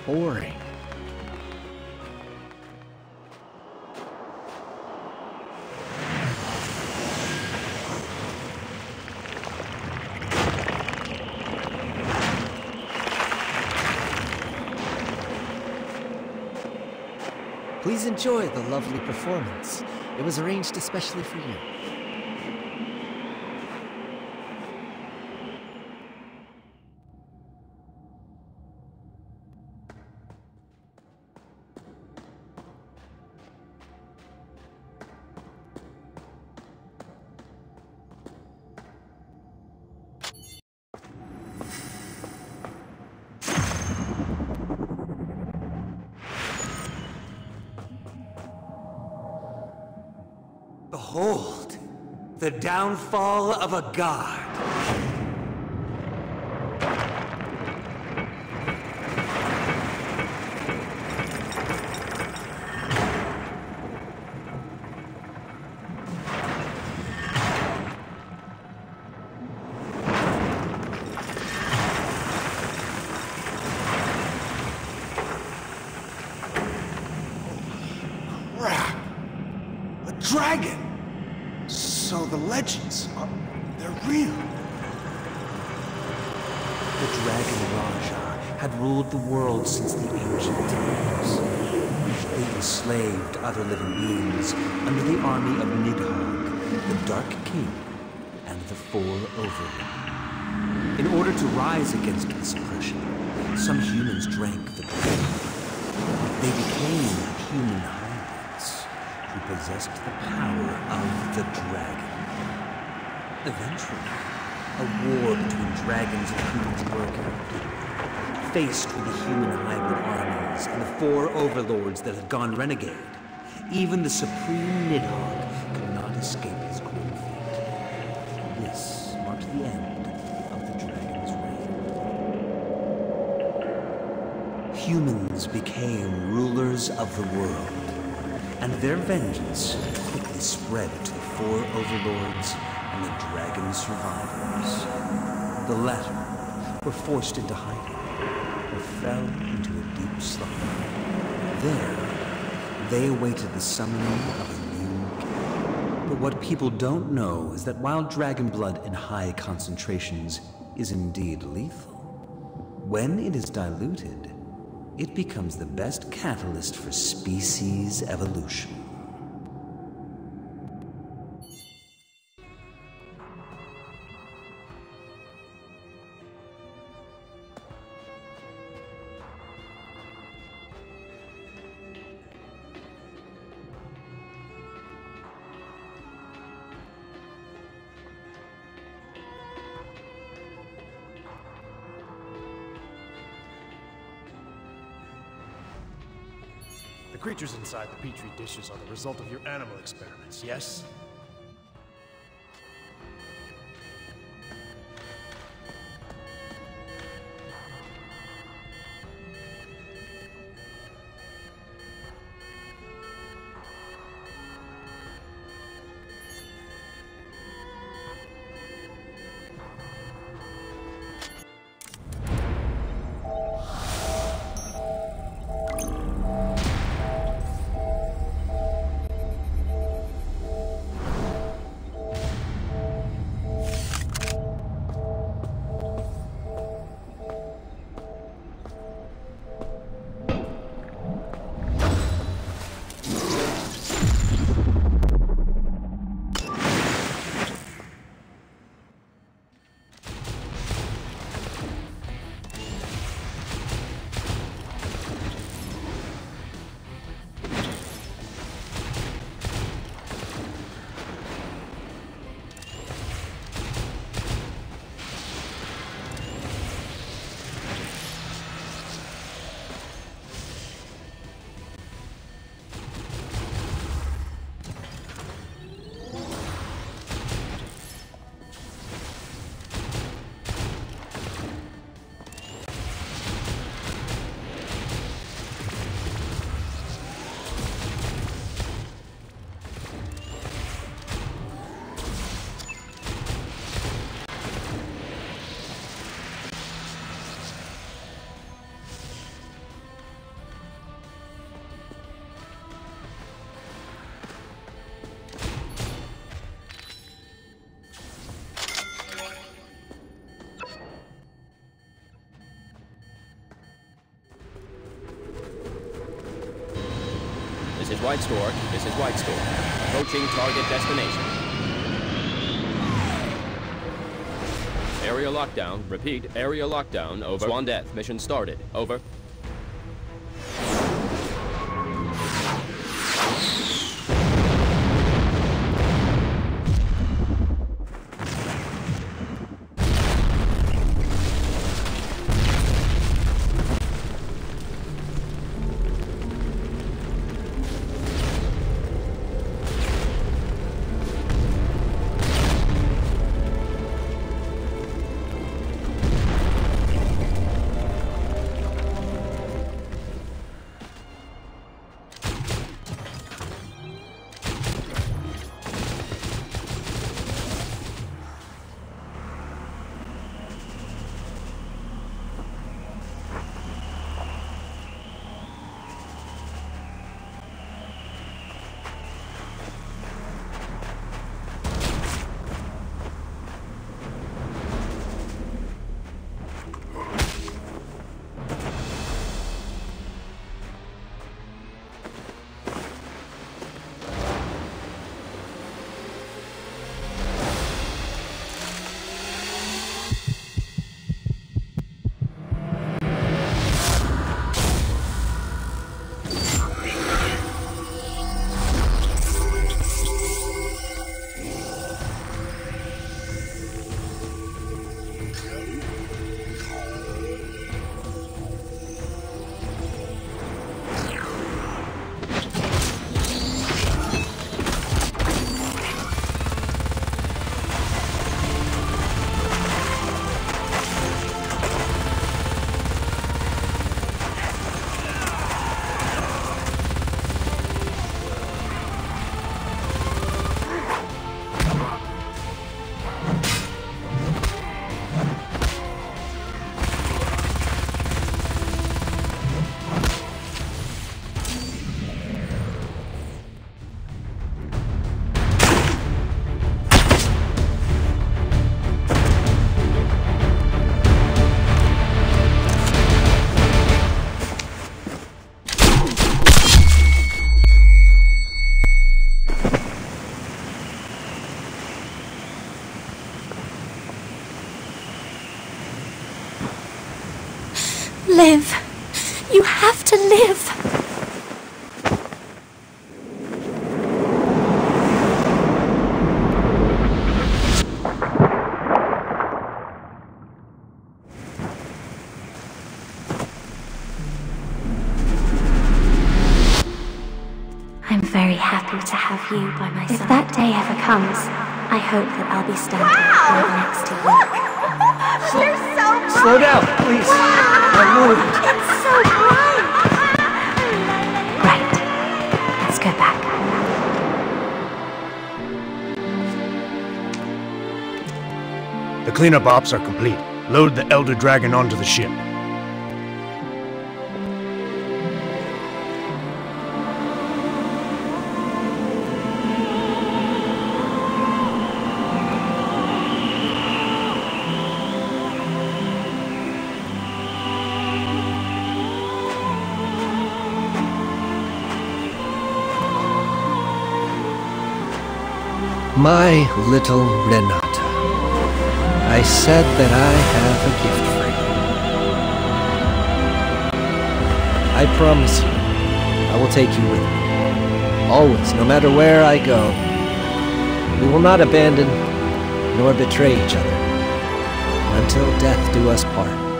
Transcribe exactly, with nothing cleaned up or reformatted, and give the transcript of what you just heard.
boring. Please enjoy the lovely performance. It was arranged especially for you. Behold, the downfall of a god. Crap! A dragon! So the legends are... they're real. The Dragon Raja had ruled the world since the ancient times. They enslaved other living beings under the army of Nidhogg, the Dark King, and the Four Overlords. In order to rise against this oppression, some humans drank the dragon. They became human hybrids who possessed the power of the dragon. Eventually, a war between dragons and humans broke out. Faced with the human hybrid armies and the four overlords that had gone renegade, even the supreme Nidhogg could not escape his cruel fate. This marked the end of the dragon's reign. Humans became rulers of the world, and their vengeance quickly spread to the four overlords and the dragon survivors. The latter were forced into hiding, or fell into a deep slumber. There, they awaited the summoning of a new king. But what people don't know is that while dragon blood in high concentrations is indeed lethal, when it is diluted, it becomes the best catalyst for species evolution. The creatures inside the petri dishes are the result of your animal experiments, yes? is White Store. This is White Store. Approaching target destination. Area lockdown. Repeat, area lockdown. Over. Swan Death. Mission started. Over. Live. You have to live. I'm very happy to have you by my side. If that day ever comes, I hope that I'll be standing Wow! right next to you. You're so bright! Slow down, please. Wow! I moved. It's so bright! Right. Let's go back. The cleanup ops are complete. Load the Elder Dragon onto the ship. My little Renata, I said that I have a gift for you. I promise you, I will take you with me. Always, no matter where I go. We will not abandon nor betray each other until death do us part.